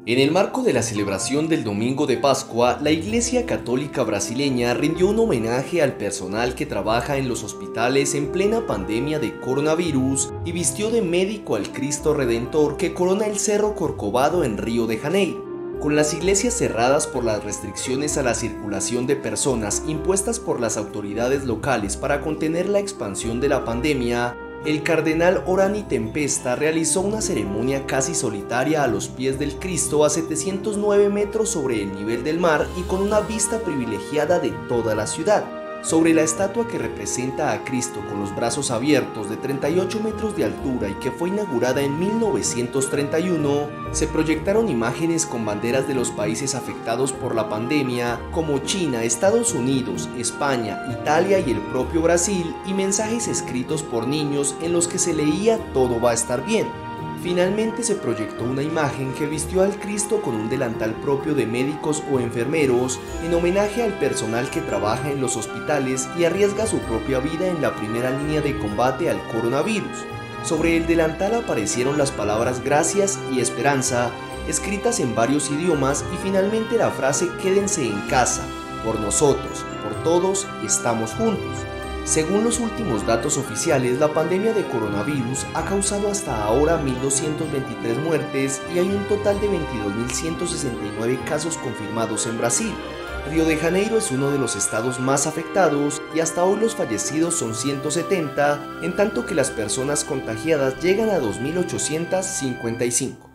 En el marco de la celebración del Domingo de Pascua, la Iglesia Católica Brasileña rindió un homenaje al personal que trabaja en los hospitales en plena pandemia de coronavirus y vistió de médico al Cristo Redentor que corona el Cerro Corcovado en Río de Janeiro. Con las iglesias cerradas por las restricciones a la circulación de personas impuestas por las autoridades locales para contener la expansión de la pandemia, el cardenal Orani Tempesta realizó una ceremonia casi solitaria a los pies del Cristo a 709 metros sobre el nivel del mar y con una vista privilegiada de toda la ciudad. Sobre la estatua que representa a Cristo con los brazos abiertos de 38 metros de altura y que fue inaugurada en 1931, se proyectaron imágenes con banderas de los países afectados por la pandemia como China, Estados Unidos, España, Italia y el propio Brasil, y mensajes escritos por niños en los que se leía "todo va a estar bien". Finalmente se proyectó una imagen que vistió al Cristo con un delantal propio de médicos o enfermeros en homenaje al personal que trabaja en los hospitales y arriesga su propia vida en la primera línea de combate al coronavirus. Sobre el delantal aparecieron las palabras gracias y esperanza, escritas en varios idiomas, y finalmente la frase "quédense en casa, por nosotros, por todos, estamos juntos". Según los últimos datos oficiales, la pandemia de coronavirus ha causado hasta ahora 1.223 muertes y hay un total de 22.169 casos confirmados en Brasil. Río de Janeiro es uno de los estados más afectados y hasta hoy los fallecidos son 170, en tanto que las personas contagiadas llegan a 2.855.